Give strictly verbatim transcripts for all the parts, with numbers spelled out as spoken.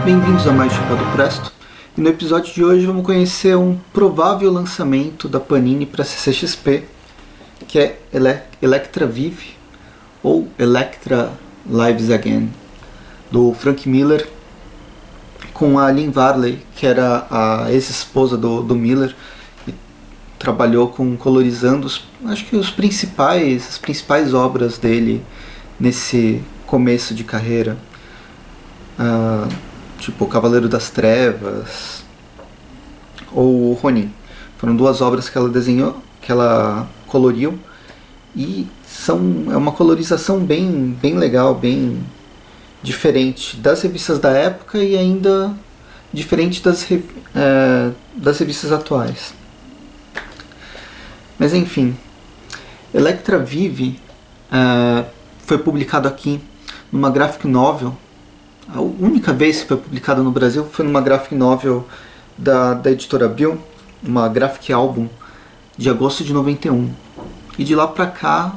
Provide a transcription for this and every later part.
Bem-vindos a mais Chapéu Presto, e no episódio de hoje vamos conhecer um provável lançamento da Panini para C C X P, que é Ele Electra Vive, ou Electra Lives Again, do Frank Miller, com a Lynn Varley, que era a ex-esposa do, do Miller, e trabalhou com colorizando os, acho que os principais, as principais obras dele nesse começo de carreira. Uh, tipo Cavaleiro das Trevas ou o Ronin. Foram duas obras que ela desenhou, que ela coloriu, e são, é uma colorização bem, bem legal, bem diferente das revistas da época e ainda diferente das, é, das revistas atuais. Mas enfim, Electra Vive é, foi publicado aqui numa graphic novel. A única vez que foi publicado no Brasil foi numa graphic novel da, da editora Abril, uma graphic album de agosto de noventa e um. E de lá pra cá,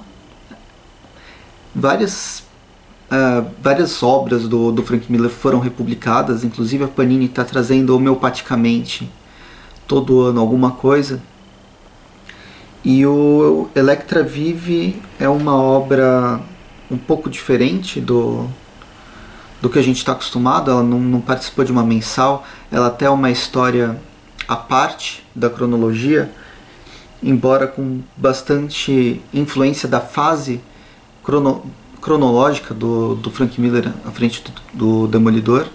várias, uh, várias obras do, do Frank Miller foram republicadas, inclusive a Panini está trazendo homeopaticamente todo ano alguma coisa. E o Electra Vive é uma obra um pouco diferente do... do que a gente está acostumado. Ela não, não participou de uma mensal, ela até é uma história à parte da cronologia, embora com bastante influência da fase crono, cronológica do, do Frank Miller à frente do, do Demolidor,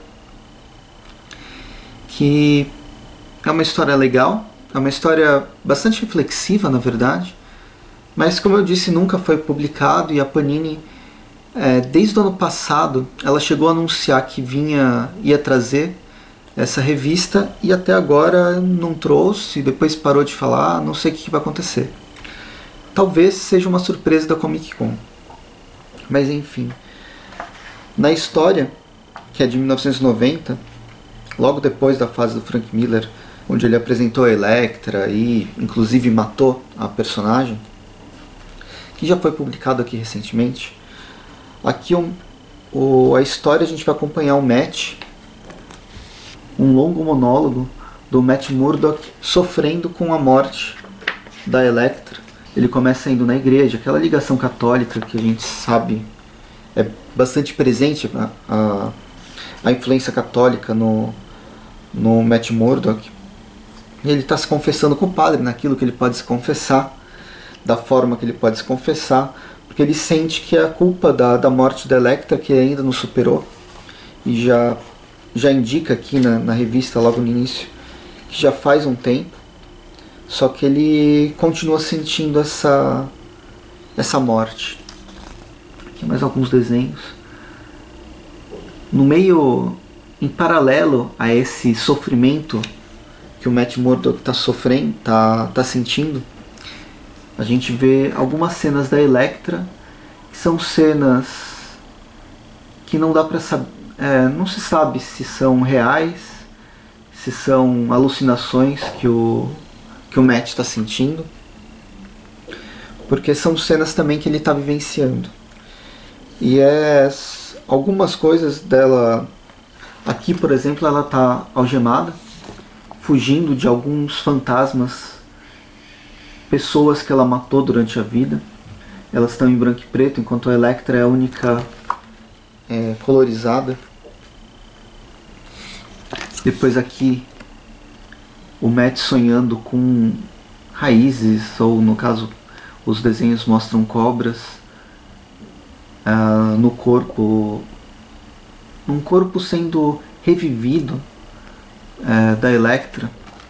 que é uma história legal, é uma história bastante reflexiva, na verdade, mas, como eu disse, nunca foi publicado, e a Panini, É, desde o ano passado, ela chegou a anunciar que vinha, ia trazer essa revista, e até agora não trouxe, depois parou de falar, não sei o que vai acontecer. Talvez seja uma surpresa da Comic Con. Mas enfim, na história, que é de mil novecentos e noventa, logo depois da fase do Frank Miller, onde ele apresentou a Electra e inclusive matou a personagem, que já foi publicado aqui recentemente. Aqui um, o, a história, a gente vai acompanhar o Matt, um longo monólogo do Matt Murdock sofrendo com a morte da Electra. Ele começa indo na igreja, aquela ligação católica que a gente sabe é bastante presente, a, a, a influência católica no, no Matt Murdock. E ele está se confessando com o padre naquilo que ele pode se confessar, da forma que ele pode se confessar, porque ele sente que é a culpa da, da morte da Electra, que ainda não superou, e já, já indica aqui na, na revista, logo no início, que já faz um tempo, só que ele continua sentindo essa, essa morte. Aqui mais alguns desenhos. No meio, em paralelo a esse sofrimento que o Matt Murdock está sofrendo, está tá sentindo, a gente vê algumas cenas da Electra, que são cenas que não dá para saber, é, não se sabe se são reais, se são alucinações que o, que o Matt está sentindo, porque são cenas também que ele está vivenciando. E é, algumas coisas dela, aqui por exemplo, ela está algemada, fugindo de alguns fantasmas, pessoas que ela matou durante a vida. Elas estão em branco e preto, enquanto a Electra é a única é, colorizada. Depois aqui o Matt sonhando com raízes, ou no caso os desenhos mostram cobras ah, no corpo, um corpo sendo revivido é, da Electra.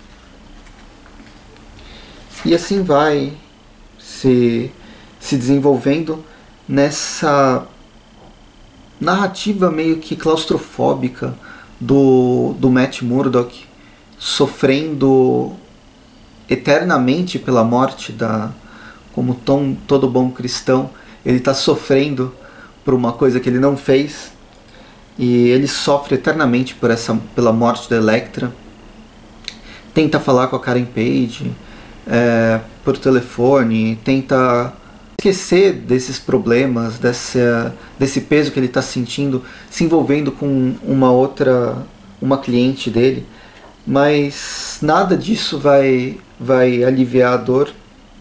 E assim vai se, se desenvolvendo nessa narrativa meio que claustrofóbica do, do Matt Murdock, sofrendo eternamente pela morte da... Como tom, todo bom cristão, ele está sofrendo por uma coisa que ele não fez, e ele sofre eternamente por essa, pela morte da Electra. Tenta falar com a Karen Page É, por telefone, tenta esquecer desses problemas, desse, desse peso que ele está sentindo, se envolvendo com uma outra, uma cliente dele, mas nada disso vai, vai aliviar a dor.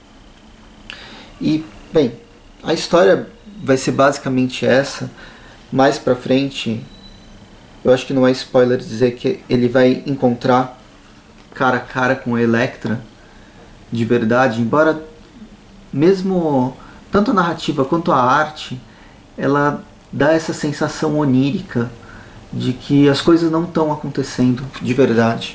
E, bem, a história vai ser basicamente essa. Mais pra frente, eu acho que não é spoiler dizer que ele vai encontrar cara a cara com a Elektra de verdade, embora mesmo tanto a narrativa quanto a arte, ela dá essa sensação onírica de que as coisas não estão acontecendo de verdade.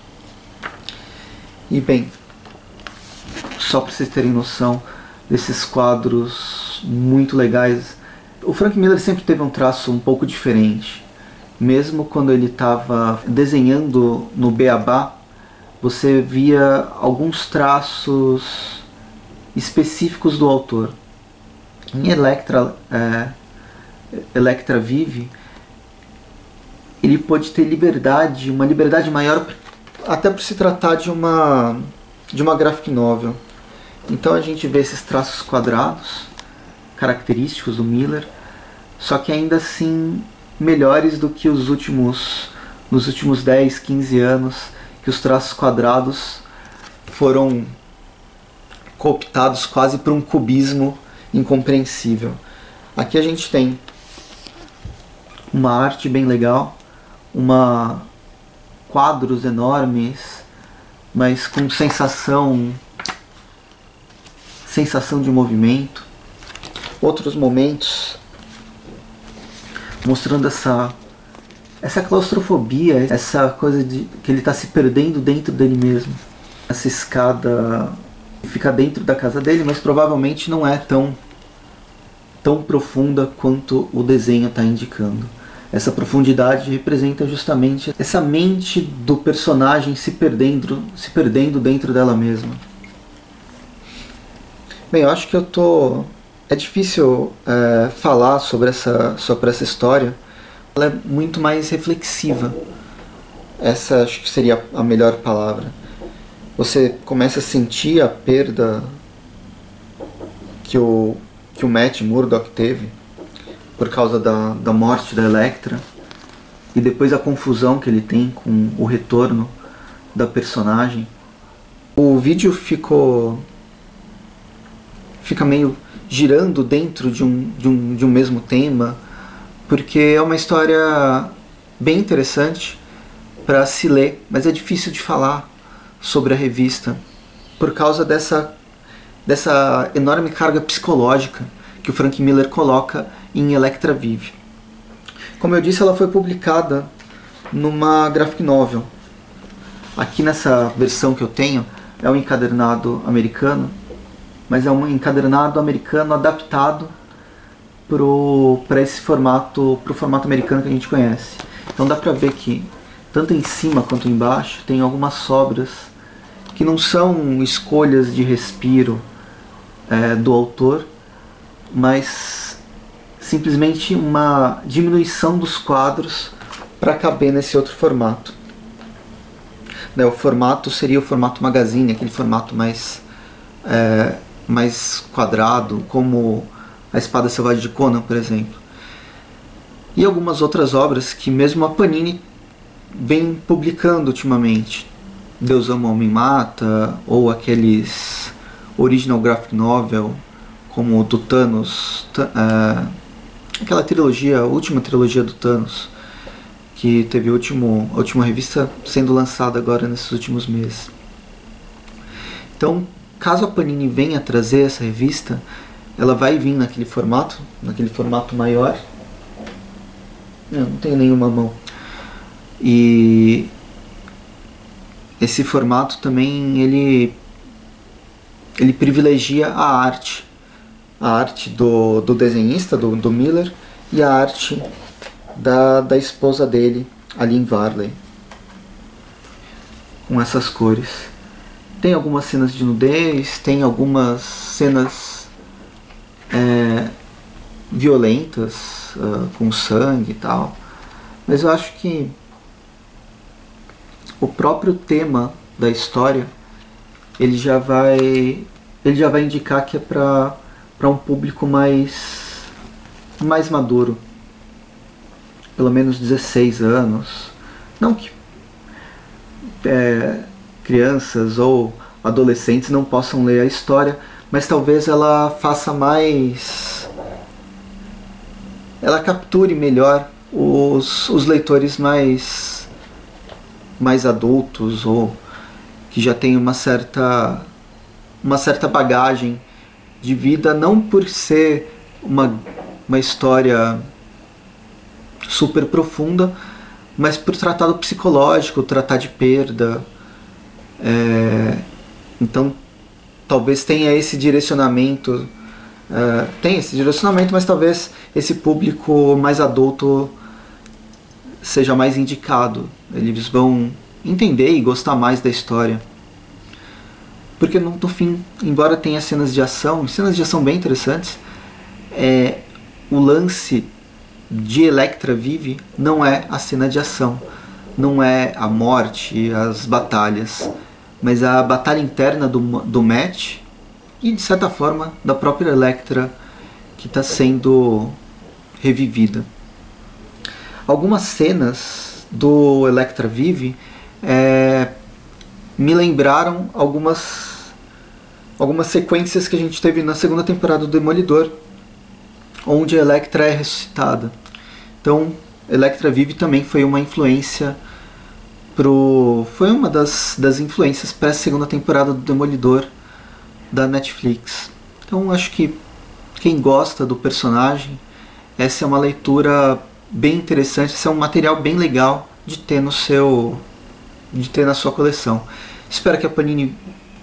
E bem, só para vocês terem noção desses quadros muito legais, o Frank Miller sempre teve um traço um pouco diferente. Mesmo quando ele estava desenhando no Beabá, você via alguns traços específicos do autor. Em Elektra, é, Elektra Vive, ele pode ter liberdade, uma liberdade maior, até por se tratar de uma, de uma graphic novel. Então a gente vê esses traços quadrados, característicos do Miller, só que ainda assim melhores do que os últimos, nos últimos dez, quinze anos, que os traços quadrados foram cooptados quase por um cubismo incompreensível. Aqui a gente tem uma arte bem legal, uma quadros enormes, mas com sensação sensação de movimento. Outros momentos mostrando essa essa claustrofobia, essa coisa de que ele está se perdendo dentro dele mesmo. Essa escada fica dentro da casa dele, mas provavelmente não é tão tão profunda quanto o desenho está indicando. Essa profundidade representa justamente essa mente do personagem se perdendo, se perdendo dentro dela mesma. Bem, eu acho que eu tô... É difícil é, falar sobre essa, sobre essa história. Ela é muito mais reflexiva. Essa acho que seria a melhor palavra. Você começa a sentir a perda que o, que o Matt Murdock teve por causa da, da morte da Elektra, e depois a confusão que ele tem com o retorno da personagem. O vídeo ficou fica meio girando dentro de um, de um, de um mesmo tema, porque é uma história bem interessante para se ler, mas é difícil de falar sobre a revista por causa dessa, dessa enorme carga psicológica que o Frank Miller coloca em Elektra Vive. Como eu disse, ela foi publicada numa graphic novel. Aqui nessa versão que eu tenho é um encadernado americano, mas é um encadernado americano adaptado para esse formato, para o formato americano que a gente conhece. Então dá para ver que tanto em cima quanto embaixo tem algumas sobras que não são escolhas de respiro é, do autor, mas simplesmente uma diminuição dos quadros para caber nesse outro formato. O formato seria o formato magazine, aquele formato mais, é, mais quadrado, como A Espada Selvagem de Conan, por exemplo. E algumas outras obras que mesmo a Panini vem publicando ultimamente. Deus Ama, Homem Mata, ou aqueles original graphic novel, como o do Thanos, uh, aquela trilogia, a última trilogia do Thanos, que teve a, último, a última revista sendo lançada agora nesses últimos meses. Então, caso a Panini venha trazer essa revista, ela vai vir naquele formato, naquele formato maior. Eu não tenho nenhuma mão. E esse formato também ele, ele privilegia a arte. A arte do, do desenhista, do, do Miller, e a arte da, da esposa dele, a Lynn Varley, com essas cores. Tem algumas cenas de nudez, tem algumas cenas é, violentas, uh, com sangue e tal, mas eu acho que o próprio tema da história ele já vai, ele já vai indicar que é para para um público mais, mais maduro, pelo menos dezesseis anos, Não que é, crianças ou adolescentes não possam ler a história, mas talvez ela faça mais... ela capture melhor os, os leitores mais, mais adultos ou que já têm uma certa, uma certa bagagem de vida, não por ser uma, uma história super profunda, mas por tratar do psicológico, tratar de perda. É, então talvez tenha esse direcionamento, é, tem esse direcionamento, mas talvez esse público mais adulto seja mais indicado. Eles vão entender e gostar mais da história. Porque no, no fim, embora tenha cenas de ação, cenas de ação bem interessantes, é, o lance de Electra Vive não é a cena de ação, não é a morte, as batalhas, mas a batalha interna do, do Matt e, de certa forma, da própria Electra que está sendo revivida. Algumas cenas do Electra Vive é, me lembraram algumas, algumas sequências que a gente teve na segunda temporada do Demolidor, onde a Electra é ressuscitada. Então, Electra Vive também foi uma influência pro, foi uma das, das influências para a segunda temporada do Demolidor da Netflix. Então, acho que quem gosta do personagem, essa é uma leitura bem interessante, esse é um material bem legal de ter no seu, de ter na sua coleção. Espero que a Panini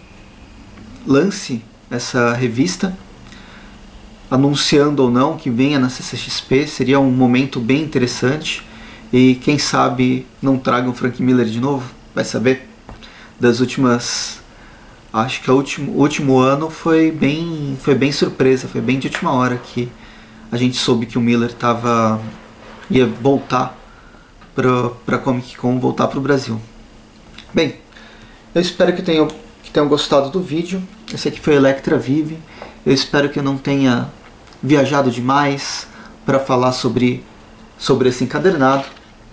lance essa revista, anunciando ou não que venha na C C X P, seria um momento bem interessante. E quem sabe não tragam Frank Miller de novo, vai saber. Das últimas, acho que o último, o último ano foi bem, foi bem surpresa, foi bem de última hora que a gente soube que o Miller tava, ia voltar para a Comic Con, voltar para o Brasil. Bem, eu espero que tenham, que tenham gostado do vídeo. Esse aqui foi Electra Vive. Eu espero que eu não tenha viajado demais para falar sobre, sobre esse encadernado.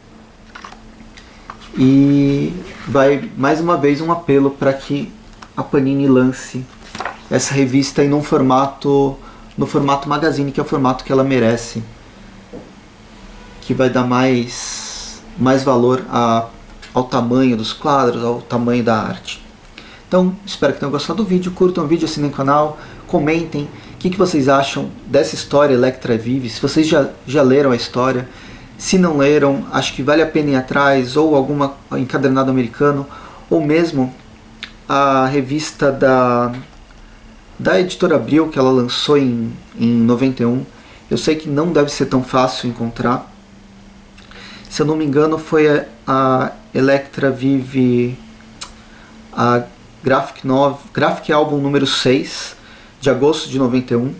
E vai mais uma vez um apelo para que a Panini lance essa revista em um formato, no formato magazine, que é o formato que ela merece, que vai dar mais, mais valor a, ao tamanho dos quadros, ao tamanho da arte. Então, espero que tenham gostado do vídeo, curtam o vídeo, assinem o canal, comentem o que, que vocês acham dessa história Electra Vive, se vocês já, já leram a história, se não leram, acho que vale a pena ir atrás, ou alguma encadernado americano, ou mesmo a revista da, da Editora Abril, que ela lançou em, em noventa e um, eu sei que não deve ser tão fácil encontrar. Se eu não me engano, foi a, a Electra Vive, a Graphic, Novel, Graphic Album número seis, de agosto de noventa e um.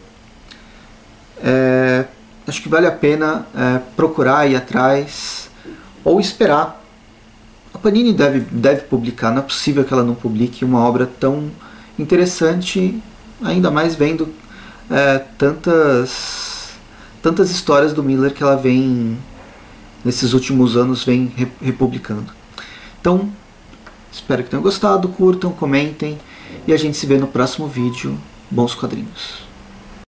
É, acho que vale a pena é, procurar, ir atrás, ou esperar. A Panini deve, deve publicar, não é possível que ela não publique uma obra tão interessante, ainda mais vendo é, tantas, tantas histórias do Miller que ela vem, nesses últimos anos, vem republicando. Então, espero que tenham gostado, curtam, comentem, e a gente se vê no próximo vídeo. Bons quadrinhos.